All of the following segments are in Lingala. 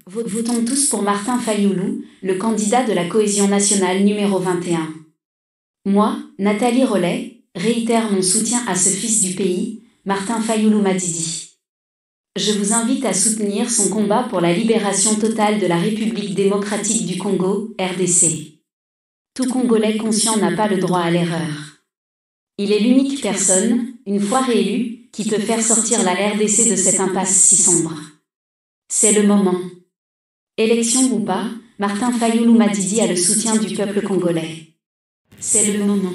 Votons tous pour Martin Fayoulou, le candidat de la cohésion nationale numéro 21. Moi, Nathalie Rollet, réitère mon soutien à ce fils du pays, Martin Fayoulou Madidi. Je vous invite à soutenir son combat pour la libération totale de la République démocratique du Congo, RDC. Tout Congolais conscient n'a pas le droit à l'erreur. Il est l'unique personne, une fois réélu, qui peut faire sortir la RDC de cette impasse si sombre. C'est le moment. Élection ou pas, Martin Fayoulou Madidi a le soutien du peuple congolais. C'est le moment.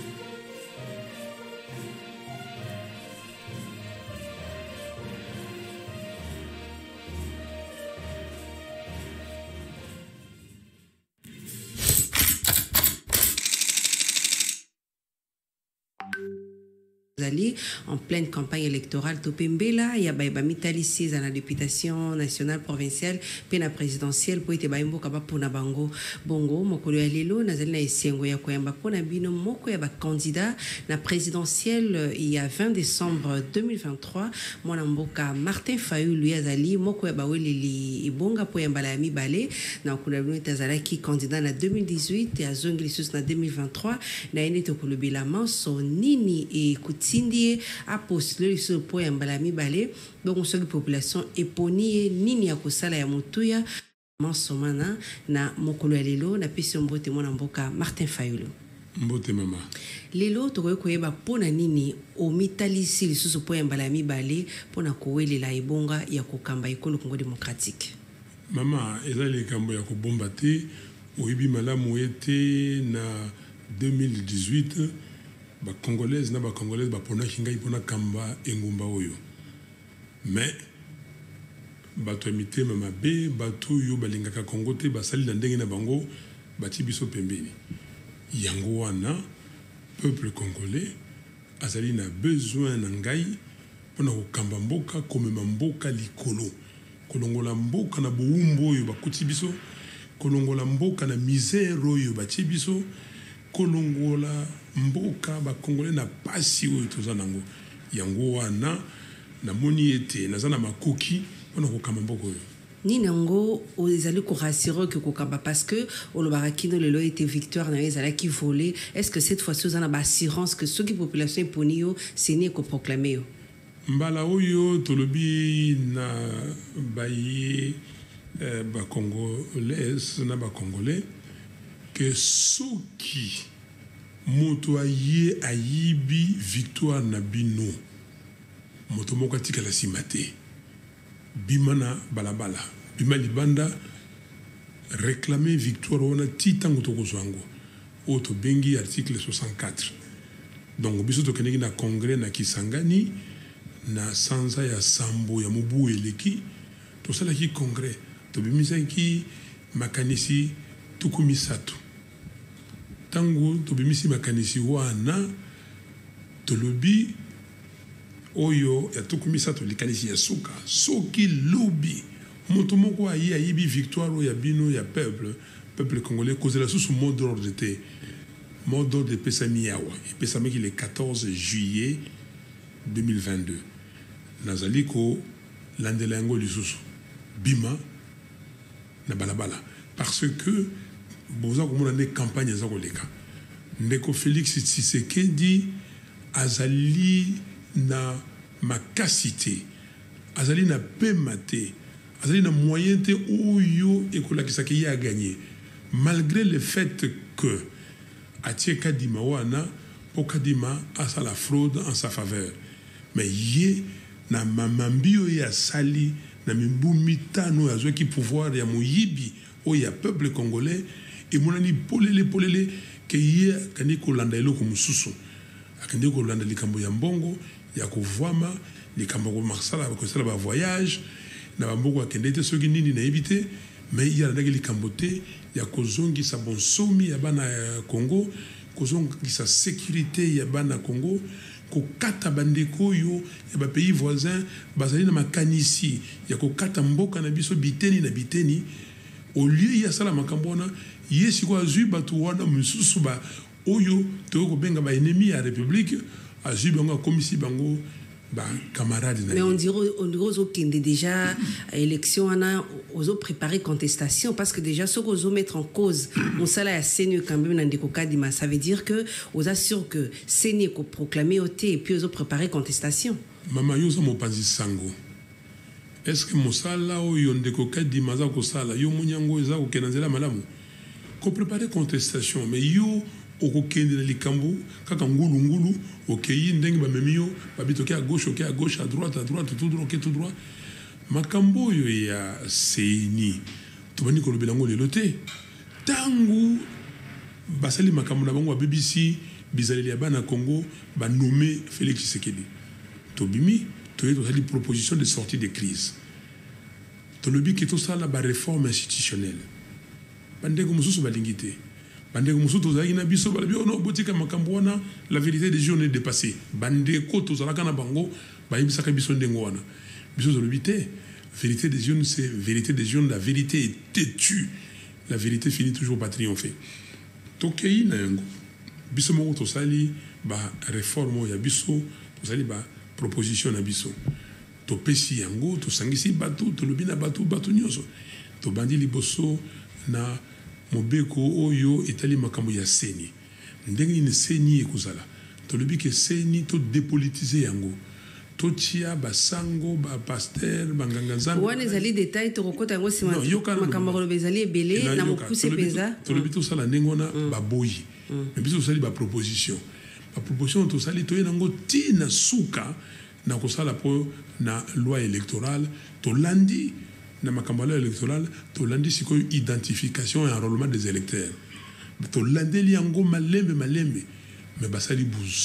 En pleine campagne électorale Topembela ya ba mitali 6 à la députation nationale provinciale pe na présidentielle po ete ba mboka ba pona bango bongo mokolo ya lelo nazali na esengo ya koyamba pona bino moko ya ba candidat na présidentielle il y a 20 décembre 2023 mwana mboka Martin Fayoulou yazali moko ya ba weleli ibonga po yamba la mibale na kuna bino tazalaki candidat na 2018 et azongi lisusu na 2023 na ene to kolobela manso nini e Tindie a postulé sur le point Mbalami Balé, donc on la population éponier nini ya kosala ya motuya mansomana na mokolo ya lelo na pesi mbote mwana mboka Martin Fayoulou. Mbote mama. Lelo tokoye koyeba pona nini omitalisi lisusu point Mbalami Balé pona kowelela ebonga ya kokamba ekolo Congo démocratique. Mama, ezali kambo ya kobomba te oyibi malamu ete na 2018 ba congolaise na ba congolaise ba pona kinga ipona kamba engumba oyo mais bato emite mama be bato yo balingaka Congo te basali na ndenge na bango bati biso pembeni yango wana peuple congolais azali na besoin na ngai pona kokamba mboka komema mboka likolo kolongola mboka na buumbo oyo bakuti biso kolongola mboka na misère oyo bati biso kolongola mboka ba congolais na pasi oyo toza nango yango wana na moni ete nazana makoki wana kokamba mboka oyo ni nango ezali ko rassurer que kokamba parce que olobarakino lelo était victoire na ezala ki volé est-ce que cette fois-ci on a ba assurance que ceux qui population ponio c'est ni ko proclamer yo mbala oyo tolobi na baye ba congolais na ba congolais que soki moto aye ayibi victoire na bino moto moko atikala nsima te bima na balabala bima libanda réclamer victoire wana ti ntango tokozwa yango oyo tobengi article 64 donc biso tokendeki na congrès na Kisangani na sanza ya sambo ya mobu eleki tosalaki congrès tobimisaki makanisi tuku misatu tango tobimisi makanisi wana tolobi oyo ya tuku misatu likanisi ya suka soki lobi moto moko ayibi victoire ya bino ya peuple congolais kozela susu mot d'ordre te mot d'ordre pesami yawa epesamaki le 14 juillet 2022 nazali ko landela yango lisusu bima na balabala parce que boza komona ne campagne za koleka ndeko Félix Tshisekedi azali na makasité azali na pema te azali na moyen te oyo ekolakisa ki ya gagner malgré le fait que atie Kadima wana po Kadima asa la fraude en sa faveur mais ye na mamambio ya sali na mimbumitano ya zwe ki pouvoir ya moyibi o ya peuple congolais et monani polele ke ye kani ko landa eloko mususu akandi ko landa likambo ya mbongo ya kovwama likambo ko marsala ko sala ba voyage na bamboko akende te soki nini na ebité mais ya ndaki likambo te ya kozongi sa bonsomi ya bana Congo kozongi sa sécurité ya bana Congo kokata bandeko yo ya ba pays voisins bazali na makanisi ya kokata mboka na biso biteni na biteni au lieu ya sala makambona yesi ko azui batu wana mususu ba oyo to ko benga ba ennemi ya république azui bango komisi bango camarades. Mais on dirait qu'il y a déjà élection, on a préparé contestation, parce que déjà, ce qu'on mettre en cause, on s'allait à Sénio quand même dans des cocadima, ça veut dire que on assure que Sénio est proclamé au thé et puis on a préparé contestation. Maman, yo ça m'opanzi sango. Est-ce que mosala o yon de cocadima za ko sala yo munyango za ko kenanzela malamu? Ko préparer contestation, mais yo okokende na likambo kaka ngulu okeyi ndenge bamemio babitoke à gauche, à droite, tout droit. Makambo yo ya seini tobani ko lobelango lelote tangu basali makambo na bango BBC bizaleli ya bana Congo ba nommé Félix Tshisekedi tobimi toye tozali proposition de sortie de crise tolobi ke tosala ba réforme institutionnelle bandeko mususu balingite bandeko mususu tozalaki na biso balabi ono botika makambo wana la vérité des jours est dépassée bandeko tozalaka na bango bayebisaka biso ndengo wana biso tolobi te vérité des jeunes, c'est vérité des jeunes. La vérité est têtue. La vérité finit toujours par triompher. Tokei na yango. Biso moko tosali ba réforme ya biso, tosali ba proposition na biso. To pesi yango, to sangisi bato, to lobi na bato nyonso. To bandi liboso na mobeko oyo etali makambo ya seni. Ndenge ni seni ekozala. To lobi ke seni to dépolitiser yango. Totia basango ba pasteur banganga nzambe wana ezali détail to kokota yango sima makambo lo bezali ebele na mokuse peza to le bito sala ndengona ba boyi mais biso sali ba proposition to sali to yenango tina suka na kosala po na loi électorale to landi na makambo électorale to landi sikoyo identification et enrôlement des électeurs to landeli yango malembe mais basali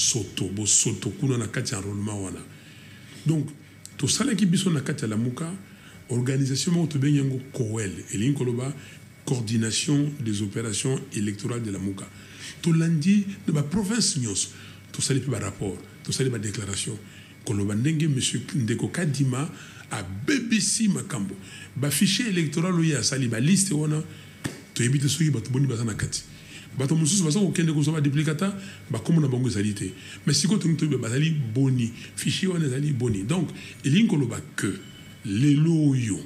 bosoto kuna na kati enrôlement wana. Donc, tout ça qui biso na kati la muka organisation mo to benyango COEL et koloba coordination des opérations électorales de la muka. To landi de ba province nyos to sali pe ba rapport, to sali ba déclaration koloba ndenge monsieur Ndeko Kadima a BBC makambo. Ba fichier électoral ya sali ba liste wana to ebite soki ba to boni ba na kati. Bato mususu baso okende ko soba duplicata ba comme na bango zalité mais siko to to ba zali boni fichier wana zali boni donc elinkolo ba que les loyo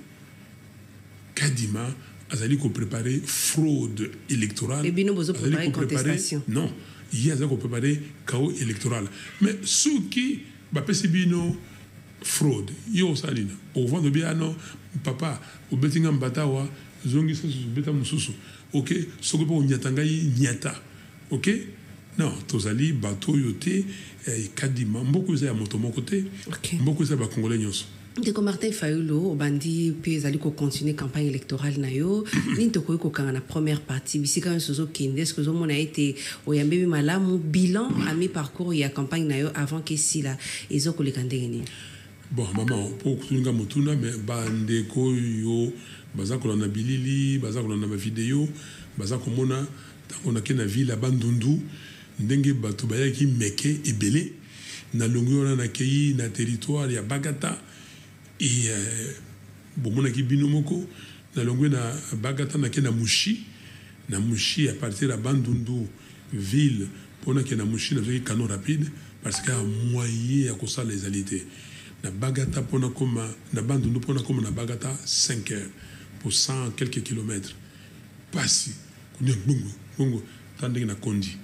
Kadima azali ko préparer fraude électorale et bino bozo préparer contestation non il y a ko préparer chaos électoral mais ceux qui ba pesi bino fraude yo salina au vent de bien non papa au betinga mbatawa zongi so beta mususu ok soko po nyatanga nyata ok non tozali bato yote Kadima mboko za moto moko te mboko za ba congolais nyonso Ndeko Martin Fayulu obandi pe ezali ko continuer campagne électorale na yo ni to ko kanga na première partie bisika sozo kende ce que zo mona été oyambe malamu bilan à mi parcours ya campagne na yo avant que si la ezoko le kandeni. Bon maman pour kutunga motuna mais bandeko yo baza kolanda bilili baza kolanda ba vidéo baza komona tango na kena ville bandundu ndenge bato bayaki meke ebele na longueur na kei na territoire ya Bagata et bomona ki binomoko na longueur na Bagata na kena mushi à partir de bandundu ville pona kena mushi na veki canon rapide parce que moyen à kosa les alités na Bagata pona koma na bandundu pona koma na Bagata 5 heures pour 100 quelques kilomètres. Passi, bongo, tandis na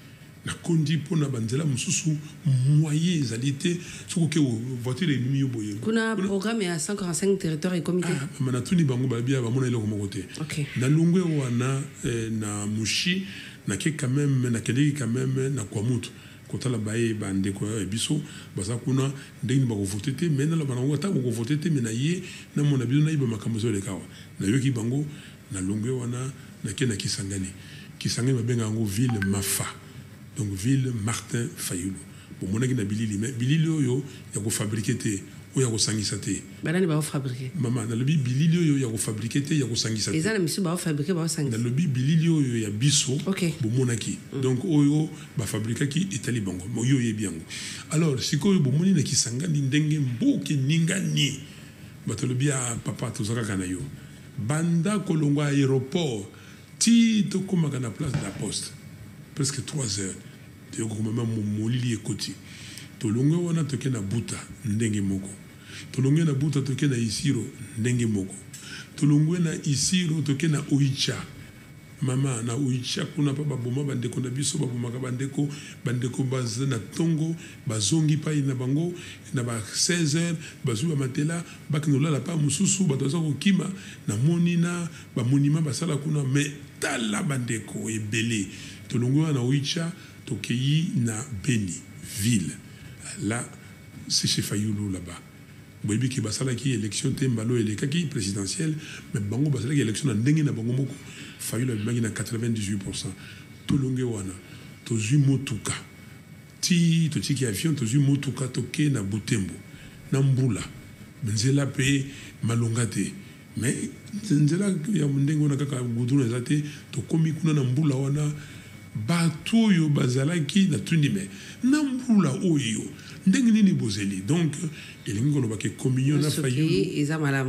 Kondi pour na banzela mususu moyen zalité, ce que voiture est mieux boye. Kuna programme à 145 territoires et comités. Ah, manatuni bango babia ba mona ile ko mokote. OK. Na lungwe wana na mushi na ke quand même na keleki quand même na kwamutu. Kotala baye bande ko biso baza kuna ndenge ba ko voter te mais na la bango ta ko voter te mais na ye na mona biso na iba makambo le kawa na yoki bango na longwe wana na ke na Kisangani mabenga ngo ville Mafa donc ville Martin Fayulu bon mona ki na bilili oyo ya ko fabriquer te o ya ko sangisa te banani ba fabriquer mama na lobi bilili oyo ya ko fabriquer te ya ko sangisa te ezana misu ba fabriquer ba sangisa na lobi bilili oyo ya biso bo mona ki donc oyo ba fabriquer ki Italie bango mo yo yebiango alors sikoyo bo moni na Kisangani ndenge mboke ningani bato lobi ya papa tozaka kana yo banda kolongwa aéroport ti to komaka na place de la poste presque 3 heures de ko même molili ekoti tolongo wana toke na buta ndenge moko tolongo na buta toke na isiro ndenge moko tolongo na isiro toke na oicha mama na oicha kuna pa baboma bandeko na biso babomaka bandeko baza na tongo bazongi pa ina bango na ba 16h bazu ba matela bakinolala pa mususu batoza kokima na monina ba monima basala kuna me tala bandeko ebele tolongo na oicha tokeyi na Beni ville là c'est chez Fayulu là-bas boyebi ki basala ki élection te mbalo elekaki présidentielle mais bango basala ki élection na ndenge na bango moko Fayulu abimaki na 98%. Tolonge wana tozwi motuka ti totiki avion tozwi motuka toke na Butembo na mbula nzela pe malonga te mais nzela ya ndenge wana kaka guduna eza te tokomi kuna na mbula wana bato oyo bazalaki na tundi me na mbula oyo ndenge nini bozeli donc elingi koloba ke communion na Fayulu eza malamu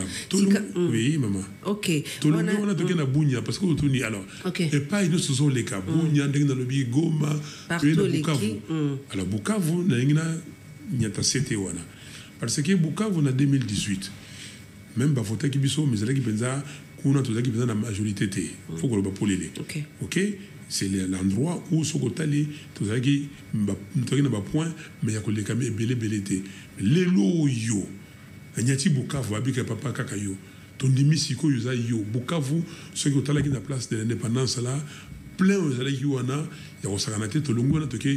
oui maman ok tolongo wana toke na Bunya parce que toni alors et pas ino sozo leka Bunya ndenge na lobi Goma partout na Bukavu alors Bukavu na ngina nyata sete wana parce que Bukavu na 2018 même ba voter ki biso mezala ki penza kuna tozaki penza na majorité te faut koloba polele ok c'est l'endroit où Sokotali tozaki na ba point mais ya koleka me belé lelo yo anyati Bukavu abika papa kaka yo tondimi siko yo za yo Bukavu ce qui otalaki na place de l'indépendance là plein ozalaki wana ya kosakana te tolongo na toke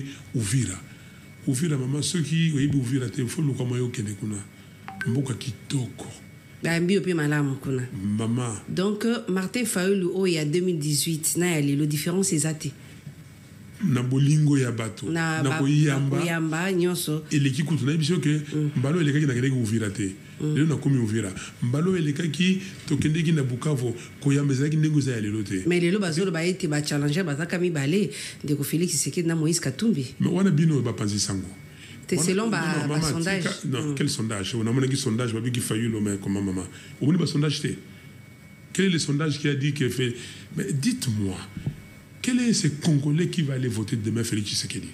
Uvira maman ceux qui oyibi Uvira te faut lokama yo kende kuna mboka kitoko Mbio pe malamu kuna maman donc Martin Fayulu il y a 2018 na yali le différence ezate na bolingo ya bato na koyamba nyonso eleki kutu na biso ke mbalo elekaki na keleki Uvira te lelo na komi Uvira mbalo elekaki tokendeki na Bukavu koyamba ezalaki ndenge za lelo te mais lelo bazolo ba ete ba challenger bazaka mibale ndeko Félix Tshisekedi na Moïse Katumbi mais wana bino ba panzi sango c'est selon ba sondage non quel sondage on a mon sondage ba biki Fayulu mais comment maman on ba sondage te quel est le sondage qui a dit que fait mais dites-moi quel est ce Congolais qui va aller voter demain Félix Tshisekedi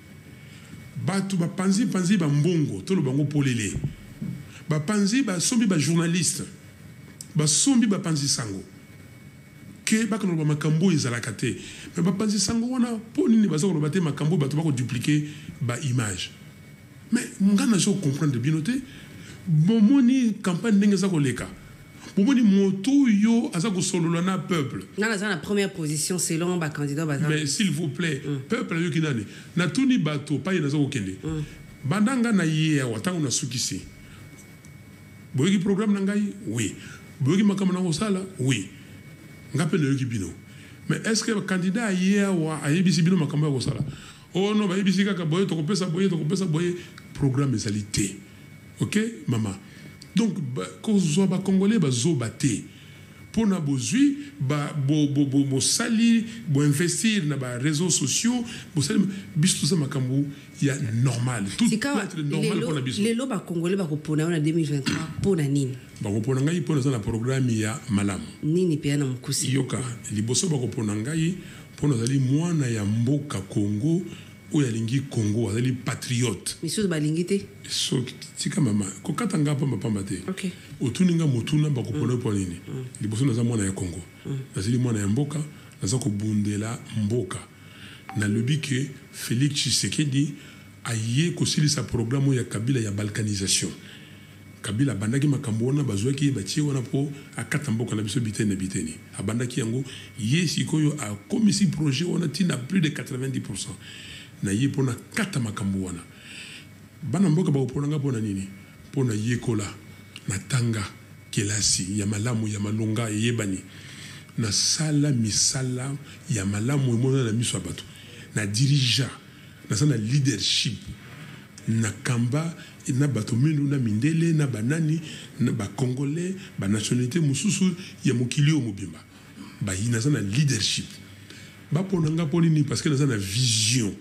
batu ba panzi ba mbongo to lo bango polele ba panzi ba sombi ba journaliste ba sombi ba panzi sango ke ba kono ba makambo ezalaka te mais ba panzi sango wana po nini ba zo ba te makambo ba to ba ko dupliquer ba image mais ngana jo comprendre bien te bomoni campagne ndenge za koleka bomoni moto yo aza ko solola na peuple na la première position selon ba candidat ba mais s'il vous plaît peuple yo kinani na tuni bato pa yena za ko kende bandanga na ye watangu na sukisi boyeki programme na ngai oui boyeki makambo na kosala oui ngape na yoki bino mais est-ce que le candidat ye wa ayebisi bino makambo ya kosala oh non bayebisi kaka boye tokopesa boye programme ezalité ok maman donc kozwa ba congolais bazoba te pona bozui bo sali bo investir na ba réseaux sociaux bo sali biso za makambo ya normal tout peut être normal pona biso lelo ba congolais ba kopona na 2023 pona nini ba kopona ngai pona za na programme ya malamu nini pe na mkusi yoka liboso ba kopona ngai pona zali mwana ya mboka Congo ou ya lingi Congo azali patriote miso balingi te so tika mama ko katanga pamba te okay otuninga motuna ba kopona po nini liboso na za mwana ya Congo azali mwana ya mboka naza ko bundela mboka na lobi ke Félix Tshisekedi aye ko silisa programme ya Kabila ya balkanisation Kabila bandaki makambo wana bazwaki batie wana po akata mboka na biso biteni abandaki yango yesi koyo a komisi projet wana tina plus de 90% na ye pona kata makambo wana bana mboka ba oponanga pona nini pona yekola na tanga kelasi ya malamu ya malonga yebani na sala misala ya malamu emona na miso abato na dirija na sana leadership na kamba na bato minu na mindele na banani na ba congolais ba nationalité mususu ya mokili o mobimba ba ina sana leadership ba ponanga ponini parce que na sana vision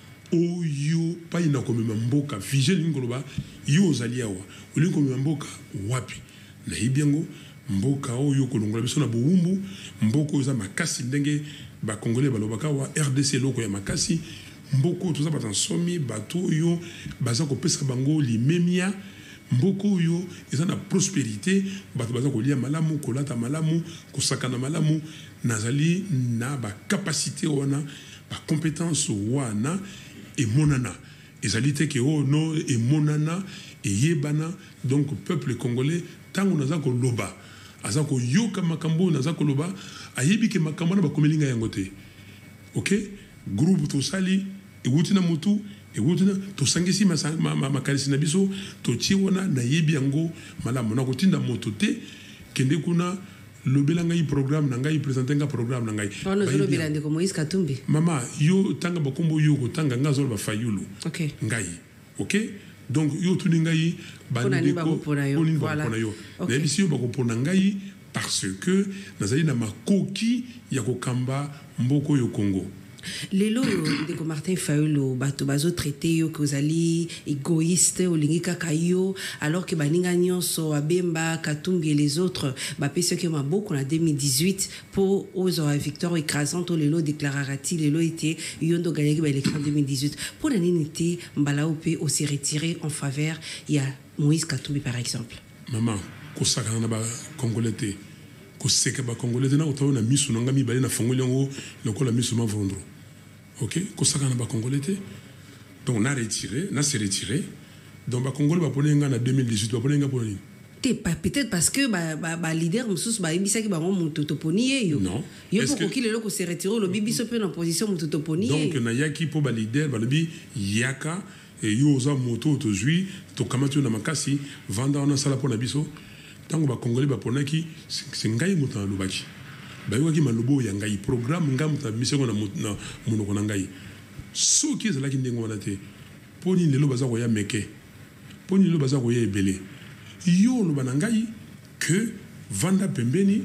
oyo pa ina komema mboka vision ngoloba yo zaliawa oli komema mboka wapi na hibiango mboka oyo kolongola biso na buumbu mboka oza makasi ndenge ba congolais balobaka wa RDC loko ya makasi mboko tout ça batan somi bato yo baza ko pesa bango limemia mboko yo ils ont la prospérité bato baza ko lia malamu ko lata malamu ko sakana malamu nazali na ba capacité wana ba compétence wana et monana ezali te ke o no et monana et yebana donc peuple congolais tango naza ko loba aza ko yoka makambo naza ko loba ayebi ke makambo na ba komelinga yango te. OK, groupe to sali e wutina mutu e wutina to sangisi makalisi na biso to tiwana na yebi yango malamu na kotinda moto te kende kuna lobela ngai programme na ngai présenter nga programme na ngai ono zolo bilande ko Moïse Katumbi mama yo tanga bakombo yo ko tanga nga zolo ba fayulu OK ngai. OK, donc yo tuni ngai bandi ko voilà na bisi yo bako pona ngai parce que nazali na makoki ya kokamba mboko yo Congo. Lelo ndeko Martin Fayulu bato bazo traité yo que ozali égoïste olingi kaka yo alors que baninga nyonso Abemba Katumbi et les autres bapesi que maboko na 2018 pour ozo victoire écrasante lelo déclararati lelo était yondo gagné ba élection 2018 pour la nini mbala opé au s'est retiré en faveur il y a Moïse Katumbi par exemple. Maman ko sakana ba congolais te ko seka ba congolais na utaona na misu nanga mi bali na fongoli ngo lokola misu ma vondro. OK, ko sakana ba congolais te donc na s'est retiré donc ba congolais ba ponenga na 2018 ba ponenga poni te pas peut-être parce que ba leader mususu ba ibisa ki ba mutu toponi yo non yo pour ki lelo ko se retiré le bibiso pe en position mutu toponi donc na yaki po ba leader ba lobi yaka et yo za moto to zui to kamatu na makasi vanda ona sala pona biso tango ba congolais ba ponaki singai muta lubaki ba yoki malubo ya ngai programme ngamuta mission na munoko na ngai soki ezalaki ndengo wana te poni lelo baza ko ya meke poni lelo baza ko ya ebele yo lo bana ngai que vanda pembeni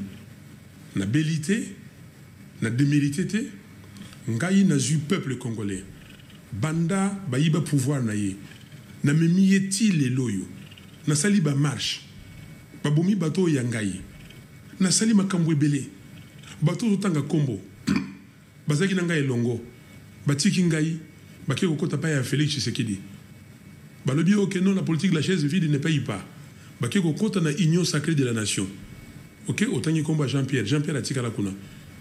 na belité na démérité te ngai na zu peuple congolais banda bayiba pouvoir na ye na memieti lelo yo na sali ba marche babomi bato ya ngai na sali makambo ebele bato totanga kombo bazaki na ngai elongo batiki ngai baki kokota pa ya Félix Tshisekedi balobi OK non la politique de la chaise vide ne paye pas baki kokota na union sacrée de la nation. OK, otangi komba Jean-Pierre atika la kuna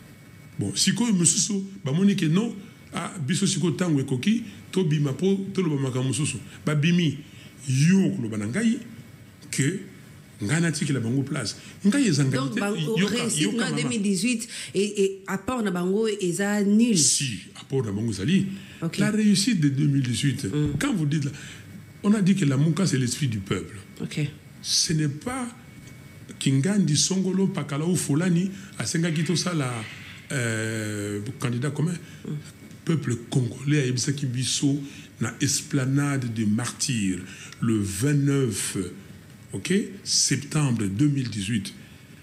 bon siko mususu bamoni ke non a biso siko tango ekoki to bima po to lo bamaka mususu babimi yo ko lo banangai que ngana tiki la bango place ngai ezanga donc réussite en 2018 et apport na bango eza nul si apport na bango zali. Okay. La réussite de 2018 quand vous dites là, on a dit que la Mouka c'est l'esprit du peuple. OK, ce n'est pas Kingandi Songolo Pakala ou Folani à Sengakito Sala candidat commun peuple congolais à Ebisaki Bisso na esplanade de martyrs le 29 septembre 2018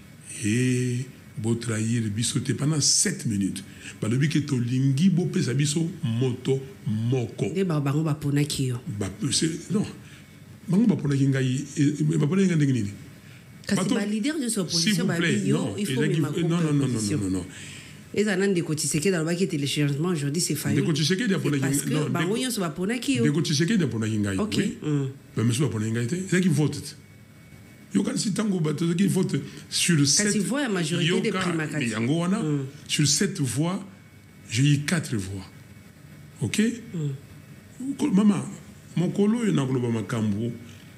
et bo trahir biso te pendant 7 minutes balobi ke to lingi bo pesa biso moto moko de bango ba ponaki yo non bango ba ponaki ngai ba ponaki ngai nini kasi ba leader de son opposition ba yo il faut non et ça n'en décote c'est que dans le bac était le changement aujourd'hui c'est failli décote c'est que dia ponaki parce que bango yo so ba ponaki yo décote c'est que dia ponaki ngai OK ba monsieur ba ponaki ngai te c'est qui vote yo kan si tango bato qui vote sur 7 voix la majorité des primaires yango wana sur 7 voix j'ai eu 4 voix. OK maman mon kolo yo na koloba makambo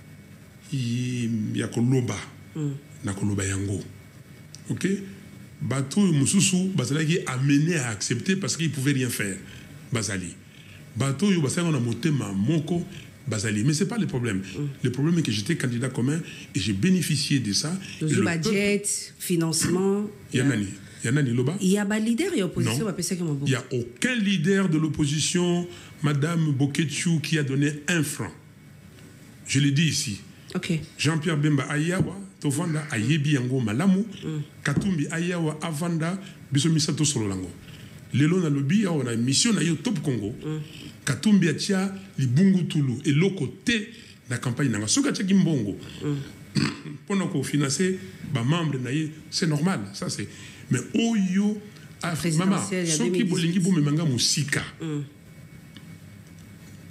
ya koloba na koloba yango. OK bato mususu bazalaki amené à accepter parce qu'il pouvait rien faire bazali bato yo basanga na motema moko Bazali. Mais ce n'est pas le problème. Le problème est que j'étais candidat commun et j'ai bénéficié de ça. Le budget, financement. Il y a Loba. Il y a un leader et opposition. Il n'y a aucun leader de l'opposition, Madame Boketchou, qui a donné 1 franc. Je l'ai dit ici. OK. Jean-Pierre Bemba Ayawa, Tovanda, Ayebi Yango Malamu, Katumbi Ayawa, Avanda, Bisomisato Sololango. Lelo na lobby on a mission na yo top Congo. Katumbi atia libungu tulu et loko te na campagne nanga soka tchaki mbongo. Pendant qu'on financer ba membre na ye c'est normal ça c'est mais oyo maman soki bolingi bo memanga musika.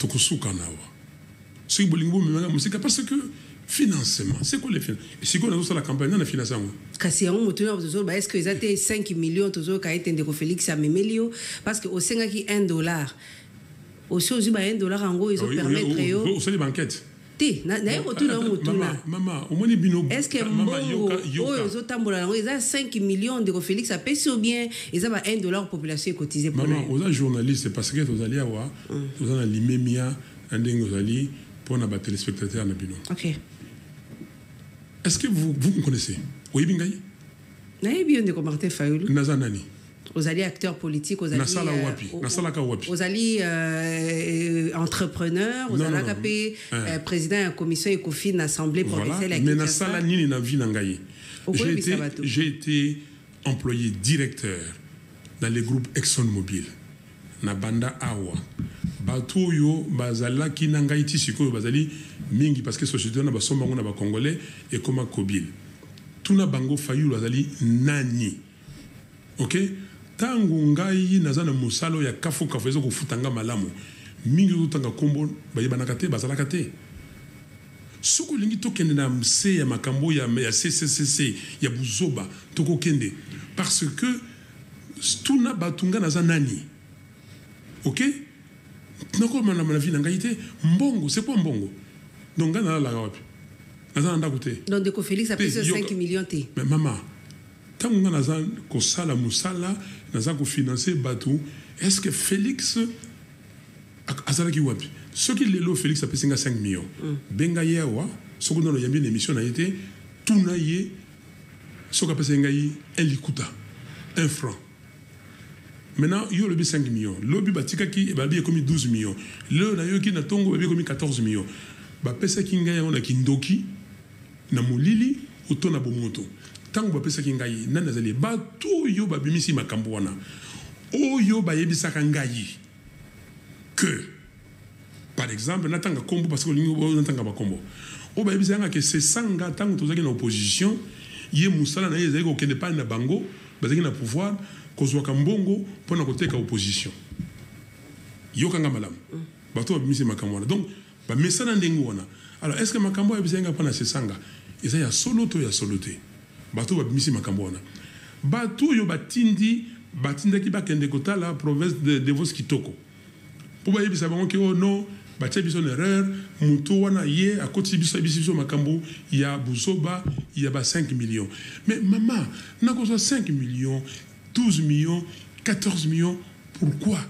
tokosuka nawa soki bolingi bomemanga mosika parce que financement c'est quoi les financements sikoyo nazosala campagne na finance yango kasi yango motu na tozoba est ce que eza te 5 millions tozoyoka ete ndeko Félix amemeli yo parce que osengaki $1 osi ozwi ba $1 yango ezopermettre yo osali banquete te naye kotuna yo motuna mama omoni bino est ce que mbongo oyo ezotambola yango eza 5 millions ndeko Félix apesi ou bien eza ba $1 population ekotise mpona mama oza journaliste parce que tozali awa toza na limemia na ndenge ozali mpona batelespectateur na bino. Ok. Est-ce que vous me connaissez? Oyebi ngai? Nayebi yo ndeko Martin Fayulu. Naza nani? Ozali acteur politique, ozali nasala wapi? Nasalaka wapi? Ozali entrepreneur, ozali kapé président de la commission Ecofin l'Assemblée provinciale à Kinshasa. Mais nasala nini na vie na ngai? J'ai été employé directeur dans les groupes ExxonMobil na banda awa. Bato yo bazala ki na ngai ti sikoyo bazali mingi parce que société na basomba ngona ba congolais et comme Kobil. Tuna bango Fayulu azali nani? OK? Tangu ngai nazana musalo ya kafu ezo kufutanga malamu. Mingi utanga kombo bayebanaka te bazalaka te. Soko lingi tokende na mse ya makambo ya CCCC ya buzoba toko kende parce que tuna batunga naza nani? OK? Nako mana na vie na ngai te mbongo c'est quoi mbongo? Donc ngana la wapi? Naza nda kote. Donc de ko Félix a pris 5 millions te. Mais maman tant qu'on a ko sala musala naza ko financer batu est-ce que Félix azala ki wapi? Ce qui lelo Félix a pris 5 millions. Benga yewa ce qu'on a yambi une émission na été tout na ye ce qu'a passé ngai un likuta 1 franc. Maintenant, il y a le 5 millions. L'obi batika qui est comme 12 millions. Le na yo qui na tongo est comme 14 millions. Ba pesa ki ngai on a kindoki na molili auto na bomoto. Tango ba pesa ki ngai na nazali ba to yo ba bimisi makambo wana. O yo ba yebisa ka ngai que par exemple natanga kombo parce que lingo natanga ba kombo. O ba yebisa nga que c'est sanga tango tozaki na opposition ye musala na yezali ko kende pa na bango bazaki na pouvoir kozwaka mbongo pona koteka opposition yokanga malamu bato babimisi makambo wana donc bamesana ndenge wana. Alors est ce que makambo ya bisenga pona sesanga eza ya solo to ya solote bato babimisi makambo wana bato yo batindaki bakende kotala province de Vos Kitoko po bayebisa bango ke oh non batia biso na erreur muto wana ye akoti biso makambo ya buzoba ya ba 5 millions. Mais maman nakozo 5 millions 12 millions, 14 millions, pourquoi?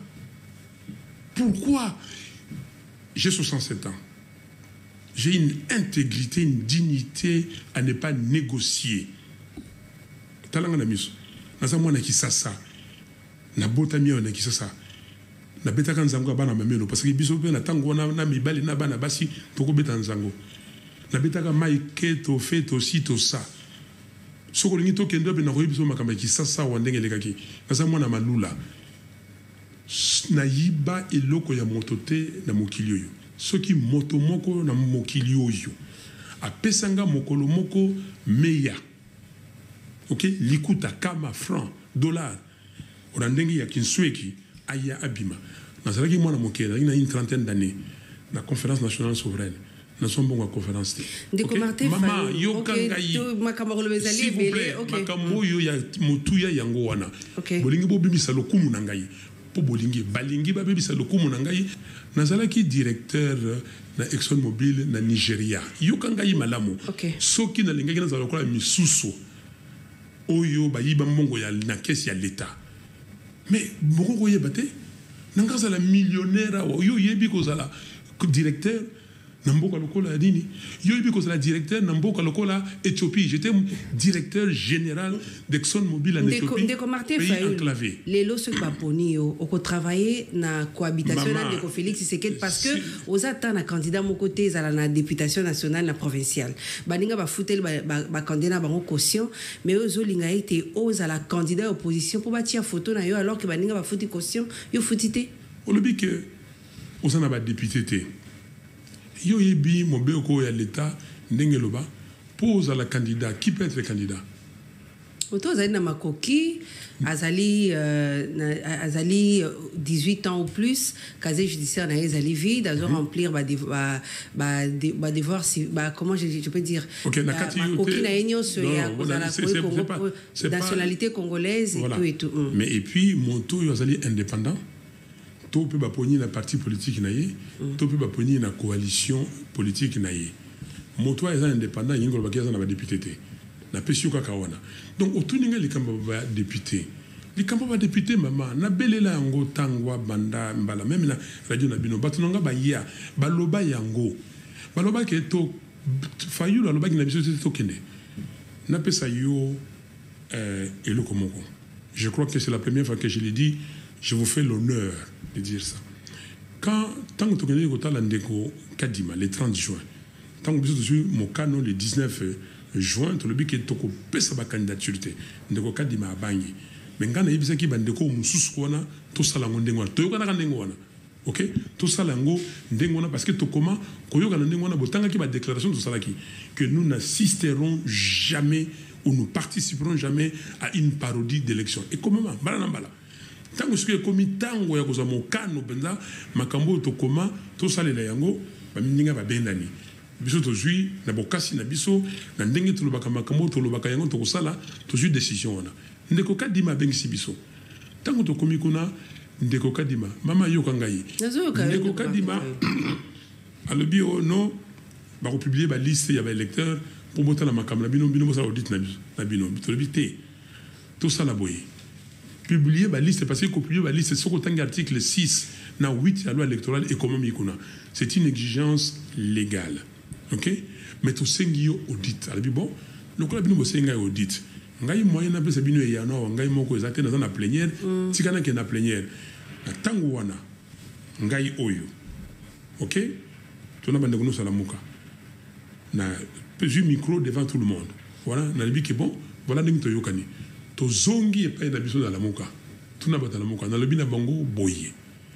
Pourquoi? J'ai 67 ans. J'ai une intégrité, une dignité à ne pas négocier. Talanga na miso. Naza mwana kisasa. Na bota miyo na kisasa. Na beta kanzango bana mamelo parce que biso pe na tango na mibali na bana basi toko beta nzango. Na beta ka maike to fait aussi to ça. Soko lingi to kendo be na koyibiso makamba kisasa wandenge lekaki nasa mwana malula na yiba eloko ya motote na mokili oyo soki moto moko na mokili oyo apesanga mokolo moko meya OK likuta kama franc dollar orandenge ya kinsweki aya abima nazalaki mwana mokela ina une trentaine d'années na conférence nationale souveraine. Nous sommes en conférence. Okay. Maman, yo kangai. S'il vous plaît, makambo yo ya mutuya yango wana. Bolingi bo bimisa lokumu na ngai. Po bolingi balingi ba bimisa lokumu na ngai. Nazalaki directeur na ExxonMobil na Nigeria. Yo kangai malamu. Soki na lingaki nazala kola misusu. Oyo ba yiba mbongo ya na kesi ya l'État. Mais mbongo yebate nanga zala millionnaire yo yebi ko zala directeur Namboka lokola dini yo ibi ko la directeur Namboka lokola Éthiopie. J'étais directeur général d'ExxonMobil en Éthiopie. Ndeko Martin Fayulu lelo ce baponi yo oko travailler na cohabitation na Ndeko Félix Tshisekedi parce que aux attend na candidat mon côté za la députation nationale na provinciale baninga ba futel ba candidat bango caution mais ozo linga été aux la candidat opposition pour batia photo na yo alors que baninga ba futi caution yo futité on le dit que aux en a ba député té yo yebi mobeko ya l'État ndenge loba pose à la candidat qui peut être candidat moto azali na makoki azali 18 ans ou plus casier judiciaire na ezali vide azo remplir devoir comment je peux dire makoki na enyo so ya kozala nationalité congolaise et tout mais et puis moto yo azali indépendant to peut baponi na parti politique na ye to peut baponi na coalition politique na ye moto azali indépendant yingo bakiza na ba député te na pesi kaka wana donc otuninga likambo ba député likambo ba député mama na belela yango tangwa banda mbala même na radio na bino batunanga ba ya baloba yango baloba ke to Fayulu aloba ki na biso to kende na pesa yo eloko moko. Je crois que c'est la première fois que je l'ai dit, je vous fais l'honneur de dire ça. Tant que tu connais le Kadima, le 30 juin, tant que tu es mon canon le 19 juin, tu as dit que tu as sa candidature, ndeko Kadima a bagné. Mais quand tu as dit que ndeko mususkona, tout ça la ngondengwana, tu as ngondengwana. OK, tout ça lango ndengwana parce que to comment koyoka ndengwana botanga ki ba déclaration tout ça là que nous n'assisterons jamais ou nous participerons jamais à une parodie d'élection. Et comment bala bala tant que ce que komi tango ya koza mokano benza makambo to comment tout ça les yango ba mininga ba bendani biso to jui na bokasi na biso na ndenge to lobaka makambo to lobaka yango to kosala to jui décision wana ndeko kadima bengisi biso tango to komi kuna ndeko kadima mama yoka ngai ndeko kadima alobi no ba republier ba liste ya ba électeurs pour botter la makambo na bino bo sa audit na bino to lobi te tout ça la boye publier ba liste parce que publier ba liste soko tangi article 6 na 8 la loi électorale et comment mikuna c'est une exigence légale. OK, mais to sengio audit alobi bon le ko la bino bo senga audit ngai moyen na pesa bino ya no ngai moko ezate na plénière tikana ke na plénière na tango wana ngai oyo. OK, tona bande ko no salamuka na pesu micro devant tout le monde voilà na libi ke bon voilà ndingi to yokani to zongi epai na biso na lamuka tuna bata lamuka na lobi na bango boye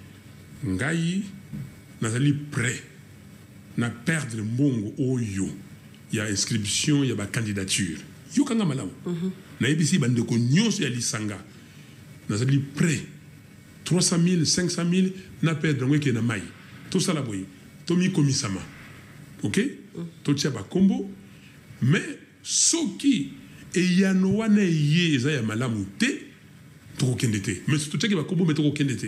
ngai nazali prêt na perdre mbongo oyo ya inscription ya ba candidature yokanga malamu na ebisi bande ko nyonso ya lisanga nazali prêt 300 000 500 000 na perdre ngwe ke na mai to sala boye to mi komisama. OK, to tia ba kombo mais soki e yano wana ye za ya malamu te to kendete mais to tia ba kombo mais to kendete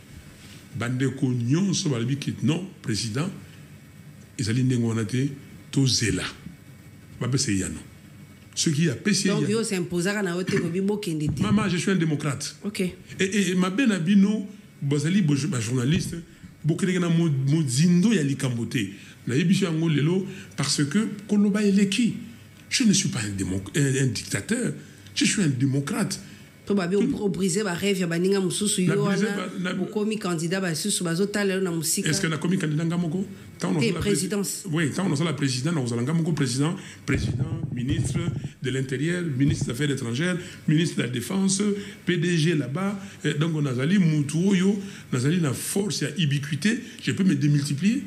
bande ko nyonso ba libi ki non président ezali ndengo wana te to zela ba pese yano ce qui a pesi donc yo s'imposera na hote ko bibo kendete maman je suis un démocrate. OK, et ma bena bino bazali ba journaliste bokele na mozindo ya likambote na yebiso yango lelo parce que koloba eleki je ne suis pas un dictateur, je suis un démocrate. To ba pour briser ba rêve ya baninga mususu yo wana komi candidat ba susu bazotala na musika. Est-ce que na komi candidat ngamoko tant la présidence oui tant on a la présidente on a ngamoko président ministre de l'intérieur, ministre des affaires étrangères, ministre de la défense, PDG là-bas, donc on a zali mutu oyo nazali na force ya ubiquité, je peux me démultiplier.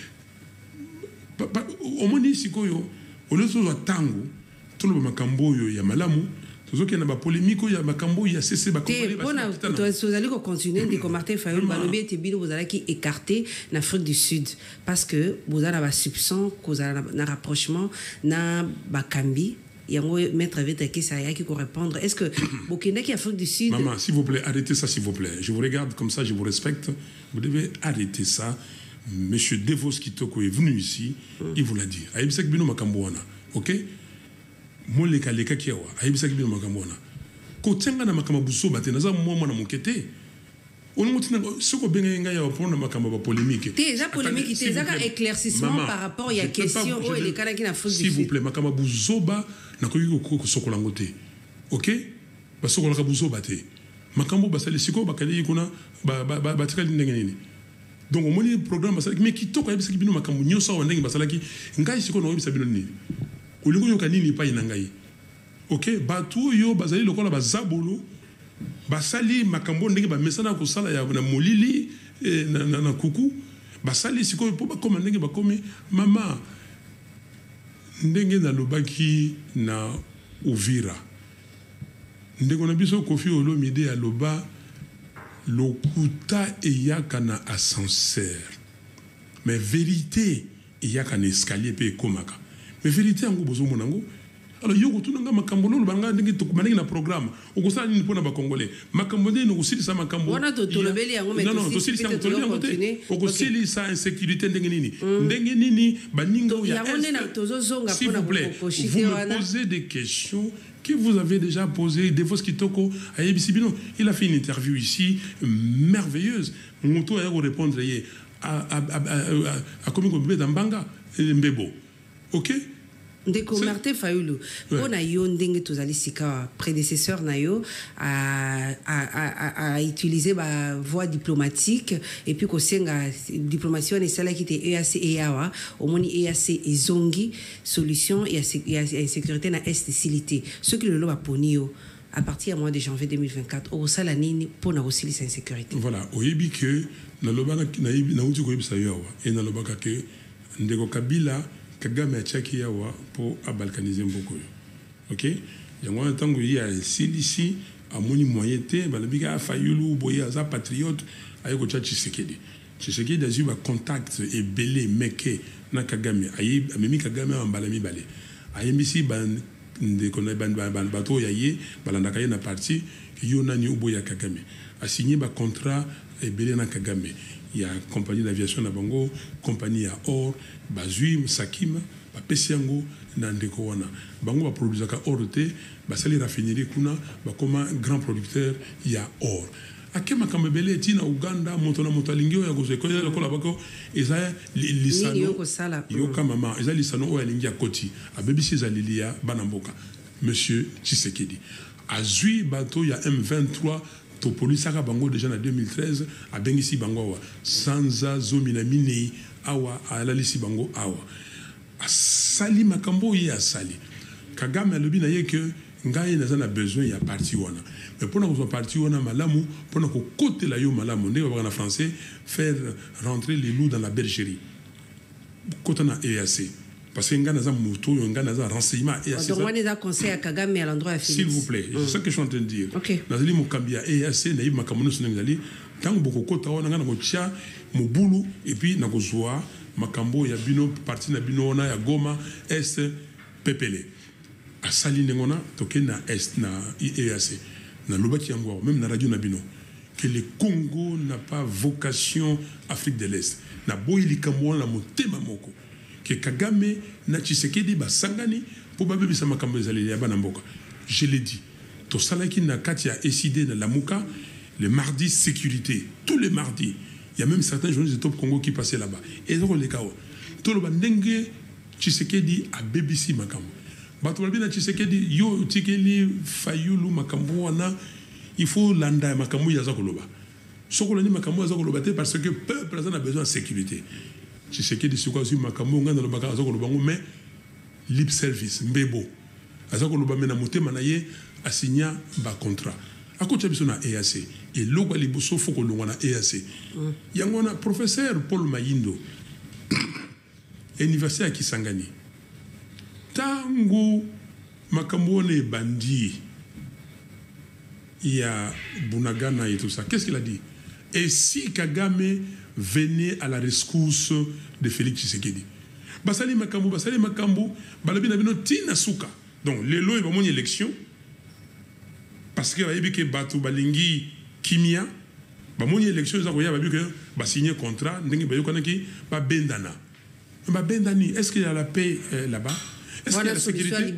Au moins ici koyo au lieu de tango tout le makambo yo ya malamu tozoki na ba polémique ya makambo ya cessé ba congolais ba to allez continuer de Martin Fayulu balobi ete bino bozala ki écarté na Afrique du Sud parce que bozala ba soupçon kozala na rapprochement na bakambi yango maître Vetaki ça yaki ko répondre est-ce que bokenda ki Afrique du Sud. Maman s'il vous plaît arrêtez ça s'il vous plaît, je vous regarde comme ça, je vous respecte, vous devez arrêter ça. Monsieur Devos Kitoko est venu ici, il vous l'a dit. Aïbisek bino makamboana, OK? Moleka leka kiawa, aïbisek bino makamboana. Kotenga na makamabuso bate naza mwa na mokete. On motina soko benga nga ya pour na makamba polémique. Déjà polémique, déjà un éclaircissement par rapport à la question où il est kana ki na Afrique du Sud. S'il vous plaît, makamabuso ba na koyiko ko sokola ngote. OK? Ba sokola ka buso bate. Makambo basali siko bakali kuna ba tikali ndenge nini. Donc au moins le programme basalaki mais kitoko yebisa bino makambo nyoso wa ndenge basalaki ngai siko no yebisa bino nini olingo yoka nini pa ina ngai. OK, batu yo bazali lokola bazabolo basali makambo ndenge ba mesana ko sala ya na molili na kuku basali siko po ba koma ndenge ba komi mama ndenge na lobaki na Uvira ndeko na biso Kofi Olomide aloba lokuta eyaka na ascenseur mais vérité eyaka na escalier pe ekomaka mais vérité yango bozomona yango alors yoko tunanga makambo lolo banga ndenge tokumanaki na programme okosala nini mpona bakongolais makambo nde nokosilisa makambo wana tolobeli yango mais non tosilisa yango tolobeli yango te okosilisa insécurité ndenge nini baninga oya s'il vous plaît vous me posez des questions que vous avez déjà posé des fois kitoko ayebisi bino il a fait une interview ici merveilleuse moto aya ko répondre ye a komi ko beta mbanga mbebo OK. Ndeko Martin Fayulu, on a eu ndenge tozali sika prédécesseur na yo a utilisé la voie diplomatique et puis kosenga diplomatie on est celle qui était EAC EAWA au moni EAC ezongi solution et insécurité na est silité ce qui le lo poni yo à partir du mois de janvier 2024 au sala nini pour na aussi la insécurité. Voilà, oyebi que na lobaka na uti ko yebisa yo et na lobaka que ndeko Kabila Kagame a tchaki yawa pour balkaniser beaucoup. OK? Yango ntango ya CDC a moni moyenté balabika Fayulu boya za patriote ayeko tchachi Tshisekedi. Tshisekedi a eu ba contact et belé meke na Kagame ayi amemi Kagame en balami balé. Ayembisi ban de connaît ban bato yaye balanda kaye na parti yona ni uboya Kagame. A signé ba contrat et belé na Kagame. Il y a une compagnie d'aviation na bango, compagnie à or, bazui Sakima, ba pesiango na ndeko wana. Bango ba produire ka or te, ba sali raffinerie kuna, ba comme grand producteur il y a or. Akema kamebele tina Uganda, motona motalingio ya goze ko ya lokola bako eza lisano. Yo mama, eza lisano o ya lingia koti. Abebisi za lilia banamboka. Monsieur Tshisekedi. Azui bato ya M23 to police aka bango déjà en 2013 a bengisi bango awa sanza zomina minei awa alalisi bango awa asali makambo ya sali Kagame alobi na ye que ngai na besoin ya parti wana mais pour na parti wana malamu pour na ko côté la yo malamu ndé ba na français faire rentrer les loups dans la bergerie côté na EAC parce que ngana za moto ngana za renseignement et donc on est conseil à Kagame à l'endroit s'il vous plaît c'est ça que je suis en train de dire OK nazali mokambia EAC na yima makambo so ngali tango boko kota wana ngana ko tia mobulu et puis na ko zoa makambo ya bino parti na bino na ya Goma est pepele asali ngona tokena est na EAC na lobaki yango même na radio na bino que le Congo n'a pas vocation Afrique de l'Est na boyi likambo na motema moko que Kagame na Tshisekedi basangani pour babebisa makambo ezali ya bana mboka. Je l'ai dit. To salaki na kati ya SID na Lamuka le mardi sécurité tous les mardis il y a même certains journalistes de Top Congo qui passaient là-bas et donc les kawa to lo bandenge Tshisekedi a BBC makambo bato balbi na Tshisekedi yo tikeli Fayulu makambo wana il faut landa makambo ya za koloba sokolani makambo ya za koloba te parce que peuple a besoin de sécurité. Tshisekedi sikoa aussi makambo ngana lobaka azako lobango mais lip service mbebo azako lobame na motema na ye asigna ba contrat akocha biso na EAC et loko liboso foko longa na EAC yango na professeur Paul Mayindo université ya Kisangani tango makambo ne bandi ya Bunagana et tout ça qu'est-ce qu'il a dit et si Kagame venez à la rescousse de Félix Tshisekedi. Basali makambo, balabi na bino tina suka. Donc, lelo y va mon élection. Parce que, il y a batu balingi kimia. Ba mon élection, il y a ba signer contrat. N'engi ba yokanaki ba bendana. Ba bendani, est-ce qu'il y a la paix là-bas? Est-ce qu'il y a la sécurité?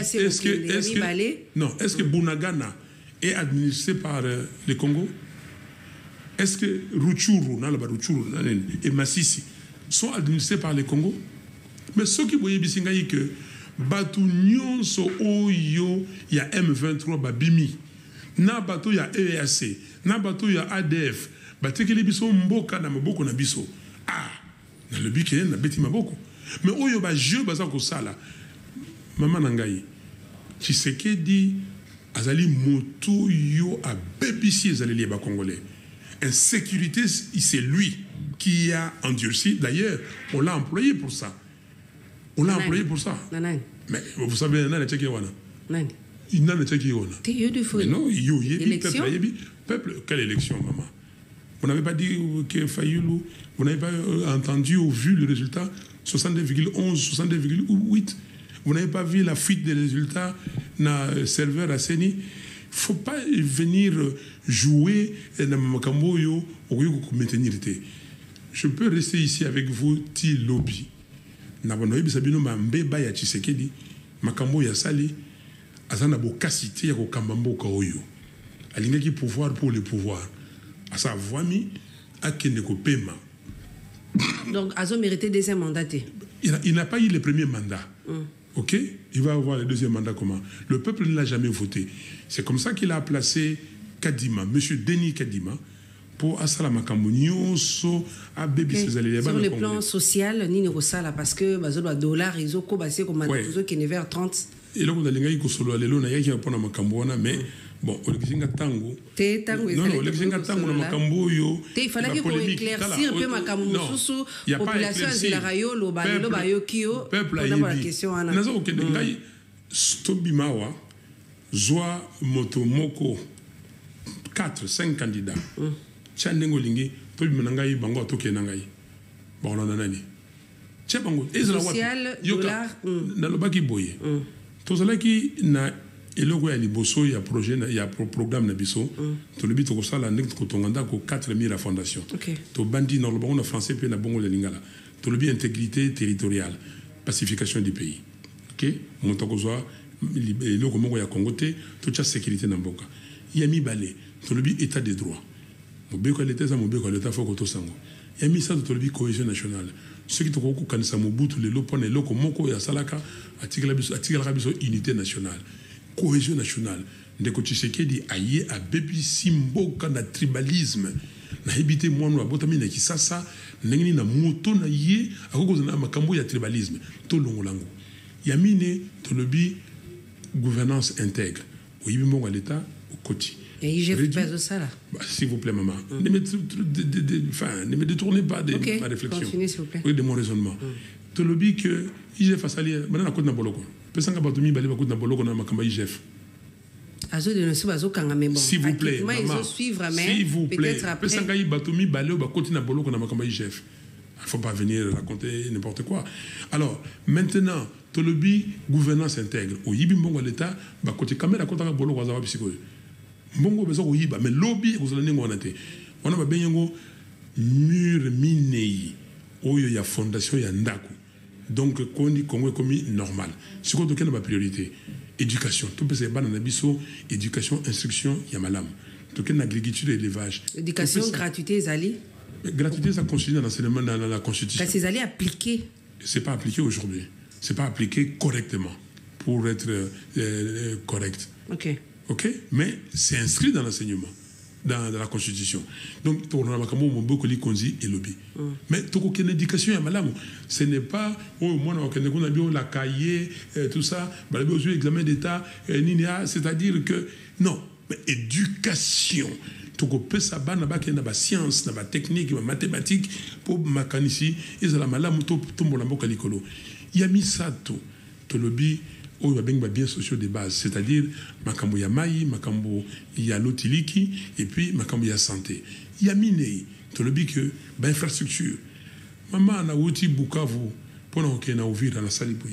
Non, est-ce que Bunagana est administré par le Congo? Est-ce que Rutshuru et Massissi sont administrés par le Congo? Mais ce qui voyait bisinga que batu nyonso oyo ya M23 babimi na bato ya EAC na bato ya ADF batekeli biso mboka na maboko na biso na le bikene na beti maboko mais oyo ba jeu baza ko sala mama nangai Tshisekedi azali moto yo a bebisi ezali ba congolais. Insécurité, c'est lui qui a endurci. D'ailleurs, on l'a employé pour ça. On l'a employé pour ça. Mais vous savez, il n'a pas qui on a. Mais non, il y a élection. Peuple, quelle élection, maman? Vous n'avez pas dit que Fayoulou, vous n'avez pas entendu ou vu le résultat 62,11, 62,8. Vous n'avez pas vu la fuite des résultats dans le serveur à Seni. Il ne faut pas venir jouer dans Makamboyo au lieu de maintenir. Je peux rester ici avec vous, ti lobby. Nabonoyebi sabino mbeba ya Tshisekedi, Makambo ya sali, azana bokasité ya kokambambo ka oyo. Alingaki pouvoir pour le pouvoir. Asa voimi akende ko pema. Donc Azo méritait deuxième mandat. Il n'a pas eu le premier mandat. Ok, il va avoir le deuxième mandat comment? Le peuple ne l'a jamais voté. C'est comme ça qu'il a placé Kadima, Monsieur Denis Kadima, pour Asala Makambo Nyonso à Baby Cézalé. Sur le plan social, ni ne ressala parce que bazo doit dollar ils ont cobassé comme matou qui est vers 30. Et là on a l'ingénieur ko solo alelo na yaki pour na Makambo na mais bon olekisinga tango. Te tango non olekisinga tango na Makambo yo. Te il fallait qu'on éclaircir peu Makambo susu population de la rayolo ba lelo ba yokio peuple la question ana. Nazo okende ngai stobimawa zwa motomoko 4-5 candidats. Chandengo lingi to bimanangai bango atoke nangai bango nanani che bango ezala social dollar na lobaki boye to zalaki na eloko ya liboso ya projet na ya programme na biso to lobi to kosala ndenge ko tonganda ko 4000 la fondation to bandi na lobango na français pe na bongo le lingala to lobi intégrité territoriale pacification du pays OK monto ko zwa eloko moko ya Congo te to cha sécurité na mboka ya mibale to lobi état de droit mobeko l'état ça mobeko l'état faut que sango ya misa to lobi cohésion nationale ce qui to ko kanisa mobutu le lopone loko moko ya salaka atikala biso unité nationale cohésion nationale ndeko Tshisekedi aye a bebi simboka na tribalisme na habité mwana botami na kisasa ndengini na moto na ye akoko na makambo ya tribalisme to longolango ya mine to lobi gouvernance intègre oyibi mbongo l'état au côté. Et je fais ça là. S'il vous plaît, maman. Ne me détournez pas de ma réflexion. Continuez, s'il vous plaît. Oui, de mon raisonnement. Tu le dis que IGF a sali. Maintenant, on a côté Naboloko. Pesanga Batoumi, Bali, Bakut Naboloko, na Makamba IGF. Azo de nous Azo Kangame. S'il vous plaît, maman. S'il vous plaît. Pesanga Batoumi, Bali, Bakut Naboloko, na Makamba IGF. Il ne faut pas venir raconter n'importe quoi. Alors, maintenant, tu le dis gouvernance intègre. Au Yibimbongo l'État, Bakoti Kamera, Kotanga Boloko, Azawa Psycho. Mbongo bezo ko yiba mais lobby kozala ningo wanate wana ba benyango mur minei oyo ya fondation ya ndako donc kondi Congo komi normal siko to kena ba priorité éducation to pese bana na biso éducation instruction ya malamu to kena agriculture et élevage éducation gratuité ezali gratuité ça constitue dans l'enseignement dans la constitution parce que ezali appliqué c'est pas appliqué aujourd'hui c'est pas appliqué correctement pour être correct. OK, mais c'est inscrit dans l'enseignement, dans la Constitution. Donc, on a beaucoup de konzi et lobby. Mais tout ce qui est éducation, ce n'est pas, moi, on a la cahier, tout ça, l'examen d'État, c'est-à-dire que, non, mais éducation. Tout ce qui est la science, la technique, la mathématique, pour makanisi, et la malamu, tout le monde il y a mis ça tout, le lobby. Il y a bien sociaux de base, c'est-à-dire makambo ya mai, makambo ya lotiliki, et puis makambo ya santé. Il y a miné, tu le dis que infrastructure. Maman na wuti Bukavu, pendant qu'on a ouvert dans la Saliboui.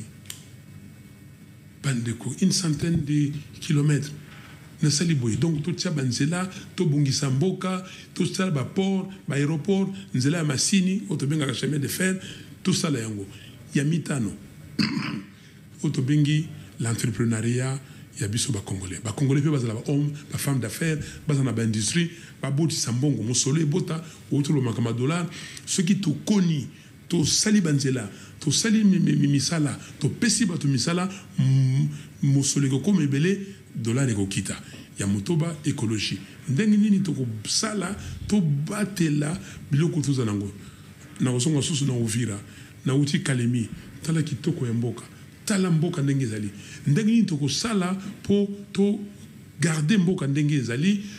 Une centaine de kilomètres. Na Saliboui. Donc tout ça, banzela, tout bungisa mboka, tout ça, port, aéroport, nzela masini, autobenga chemin de fer, tout ça là yango. Il y a mitano. Autobengi l'entrepreneuriat ya biso ba congolais pe bazala ba homme ba femme d'affaires bazana ba industrie ba boti sambongo mosolo bota autour makama dollar ce qui to koni to sali banzela to sali misala to pesi ba to misala mosolo ko mebele dollar ko kita ya motoba écologie ndenge nini to ko sala to batela biloko to zanango na osonga susu na Uvira na uti Kalemi tala kitoko ya mboka tala mboka ndenge ezali ndenge nini toko sala po to garder mboka ndenge ezali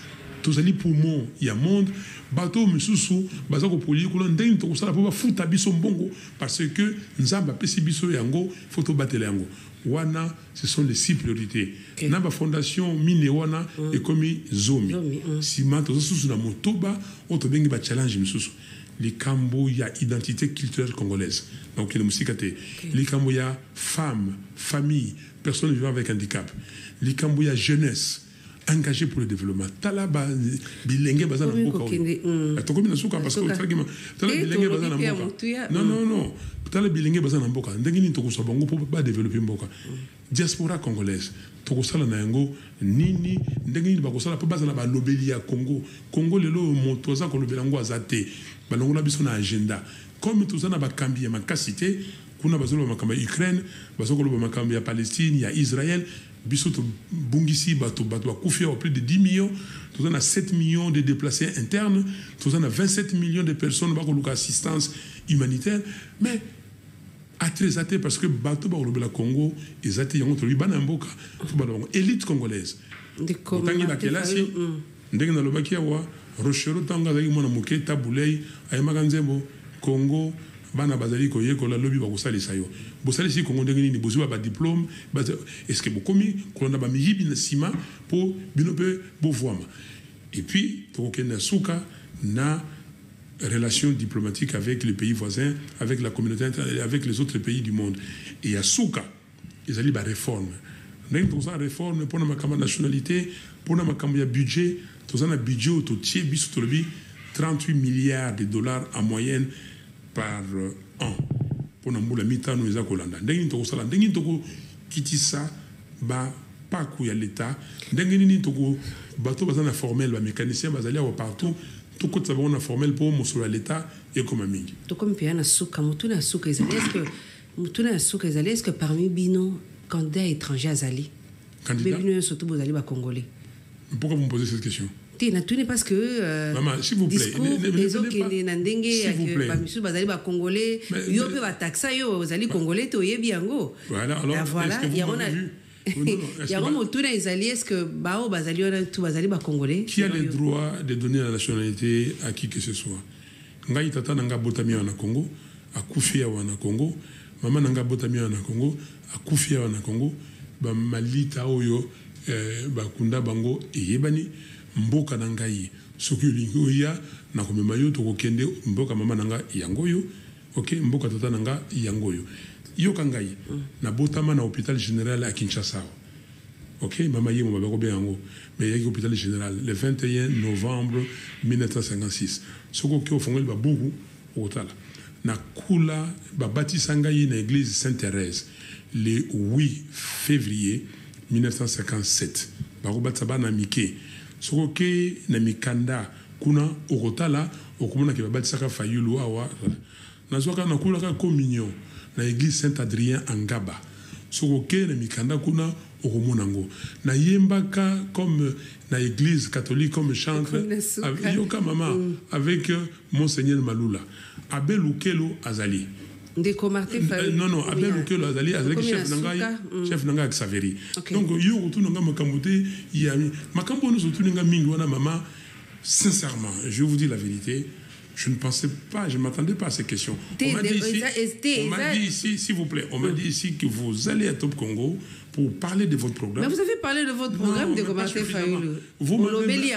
tozali poumon ya monde bato misusu baza ko poli ko ndenge to sala po futa biso mbongo parce que nzamba pesi biso yango photo batela yango wana ce sont les 6 priorités na ba fondation mine wana ekomi zomi sima to susu na motoba oto bengi ba challenge misusu likambo ya identité culturelle congolaise donc le musikate likambo ya femme famille personnes vivant avec handicap likambo ya jeunesse engagé pour le développement talaba bilenge bazana mboka tokomi na suka parce que talaba bilenge bazana mboka non talaba bilenge bazana mboka ndenge ni tokosa bango pour pas développer mboka diaspora congolaise tokosala na yango nini ndenge ni bakosala po bazana ba lobeli ya Congo lelo moto za ko lobela ngo azate balongola biso na agenda comme tozana ba kambi ya makasite kuna bazolo ba makamba Ukraine bazolo ba makamba ya Palestine ya Israël biso to bungisi bato bakufia au plus de 10 millions tozana 7 millions de déplacés internes tozana 27 millions de personnes bakoluka assistance humanitaire mais à très athée parce que bato ba lobela Congo ezate yango to libana mboka to balongo élite congolaise tangi na kelasi ndenge na lobaki wa rochero tanga zaki mona moke tabulei ayemaka nzembo Congo bana bazali ko yekola lobi ba kosalisa yo bosali si Congo ndenge nini bozwa ba diplôme est-ce que bokomi kolonda ba miyibi na sima po binope bovoama et puis tokokenda suka na relations diplomatiques avec les pays voisins, avec la communauté internationale, avec les autres pays du monde. Et à Souka, ils allaient la réforme. Nous avons une réforme pour la nationalité, pour le budget, tout ça, un budget au 38 milliards de dollars en moyenne par an. Pour la mi-temps, nous avons ça, pas qu'il y a l'État. Nous avons formel, les mécaniciens, partout. Tout côté ça va formel pour montrer l'État et comme mingi. Tout comme puis na souka mutuna souka est-ce que parmi bino candidats étrangers azali candidat bino surtout bozali ba congolais. Pourquoi vous me posez cette question? Tina tuni parce que maman s'il vous plaît les autres qui na ndenge ba misu bazali ba congolais yo pe ba taxa yo bazali congolais to yebi yango. Voilà alors voilà il y a est-ce que Bao Bazali tout Bazali ba congolais qui a le droit de donner la nationalité à qui que ce soit? Ngai tata nanga botamia na Congo, akufia wana Congo, maman nanga botamia na Congo, akufia wana Congo, ba malita oyo ba kunda bango eyebani mboka nangai soki lingo ya na komema yo to kokende mboka mama nanga yangoyo, OK, mboka tata nanga yangoyo. Yo kangai na botama na hôpital général à Kinshasa. OK, mama yé mo ba yango mais yaki hôpital général le 21 novembre 1956. Soko ki ofongel ba bugu otala. Na kula ba batisanga yi na église Sainte-Thérèse le 8 février 1957. Ba robatsa na mike. Soko ki na mikanda kuna okotala okomona ke ba batisaka Fayulu awa. Na zoka na kula ka communion na église Saint-Adrien en Gaba. Sokoke na mikanda kuna okomonango. Na yembaka comme na église catholique comme chantre avec yoka mama avec monseigneur Malula. Abel Ukelo Azali. Ndeko Martin Fayulu. Non, Abel Ukelo Azali chef nanga Xaveri. Donc yo retourne nga makambote ya makambo nous retourne nga mingi wana mama sincèrement, je vous dis la vérité. Je ne pensais pas, je ne m'attendais pas à ces questions. On m'a dit ici, s'il vous plaît, on m'a dit ici que vous allez à Top Congo pour parler de votre programme. Mais vous avez parlé de votre programme de Martin Fayulu. Moi,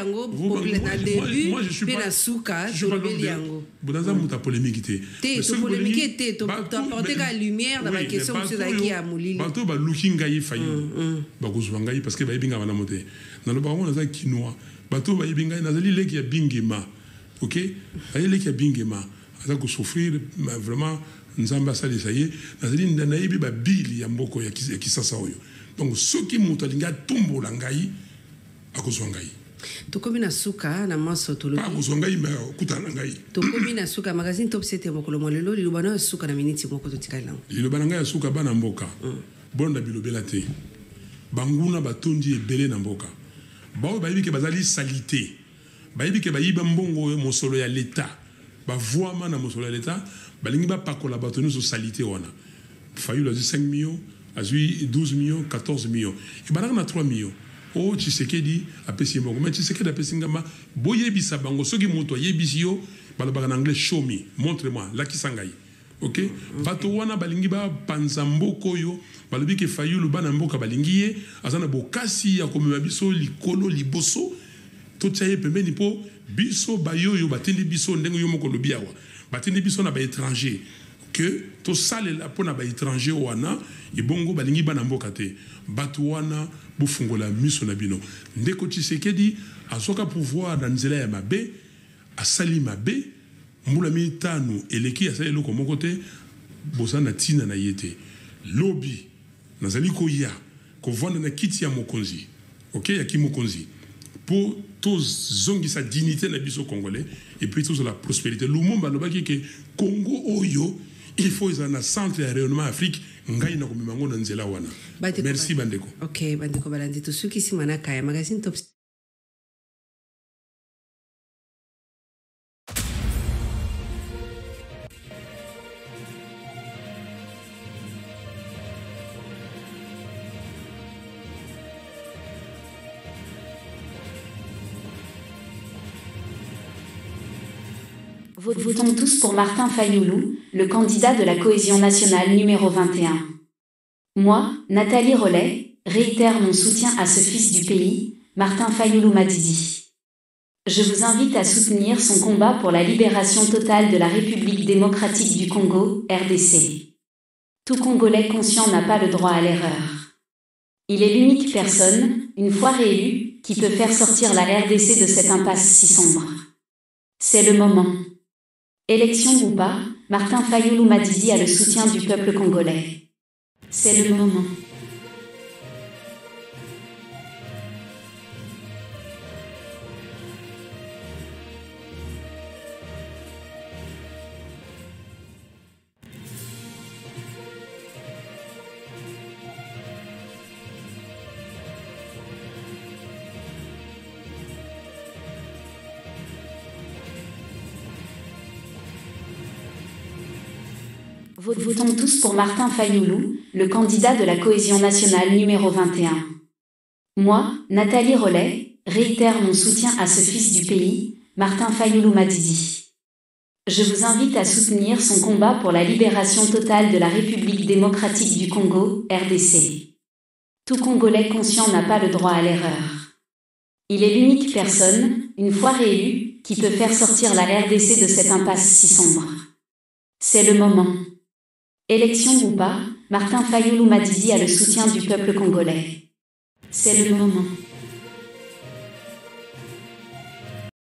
je suis pas... Je suis pas dans un polémique. Tu apporté la lumière dans la question de Zaki à Moulili. Bato ba lookingai Fayulu. Ba kuzwangai parce que ba ibinga wana mote. Dans le baron na kinoa. Bato ba ibinga na zali leki ya bingema. OK, ayele ki bingema aza ko souffrir vraiment nzamba sali saye nazali na yebi ba bili ya mboko ya kisasa oyo donc ceux qui mutalinga tombola ngai akozwa ngai to komina suka na maso to lo pa akozwa ngai ma kutana ngai to komina suka magazine top 7 mokolo molelo lilobana suka na miniti moko to tikala lilobana ngai suka bana mboka bonda bilobela te banguna batondi ebele na mboka bao bayibi ke bazali salité bayibi ke bayiba mbongo mosolo ya l'État bavoama na mosolo ya l'État balingi bapakola bato nyonso salité wana Fayulu azwi 5 millions azwi 12 millions 14 millions et banaka na 3 millions o Tshisekedi apesi mbongo mais Tshisekedi apesi ngamba boyebisa bango soki moto yebisi yo balobaka en anglais show me montre-moi lakisa ngai ok bato wana balingi ba panza mboko yo balobi ke Fayulu bana mboka balingi ye azana bokasi ya komema biso likolo liboso to tsaye pembeni po biso bayoyo batindi biso ndenge yo moko lobi awa batindi biso na ba étranger que to salela pona ba étranger wana ibongo balingi bana mboka te bato wana bufungola miso na bino ndeko Tshisekedi azoka pouvoir na nzela ya mabe asali mabe mbula mitano eleki asali loko moko te bosana tina na yete lobby nazali koya kovanda na kiti ya mokonzi ok ya ki mokonzi pour tous zongisa dignité na biso congolais et puis tous la prospérité Lumumba lobaki ke Congo oyo il faut un centre de rayonnement Afrique ngai na komema ngo na nzela wana merci bandeko ok bandeko balandi to suki simana kaya magazine top. Votons tous pour Martin Fayulu, le candidat de la cohésion nationale numéro 21. Moi, Nathalie Rollet, réitère mon soutien à ce fils du pays, Martin Fayulu Madidi. Je vous invite à soutenir son combat pour la libération totale de la République démocratique du Congo, RDC. Tout Congolais conscient n'a pas le droit à l'erreur. Il est l'unique personne, une fois réélu, qui peut faire sortir la RDC de cette impasse si sombre. C'est le moment. Élection ou pas, Martin Fayulu Madidi a le soutien du peuple congolais. C'est le moment. Votons tous pour Martin Fayulu, le candidat de la cohésion nationale numéro 21. Moi, Nathalie Rollet, réitère mon soutien à ce fils du pays, Martin Fayulu Madidi. Je vous invite à soutenir son combat pour la libération totale de la République démocratique du Congo, RDC. Tout Congolais conscient n'a pas le droit à l'erreur. Il est l'unique personne, une fois réélu, qui peut faire sortir la RDC de cette impasse si sombre. C'est le moment. Élection ou pas, Martin Fayulu Madidi a le soutien du peuple congolais. C'est le moment.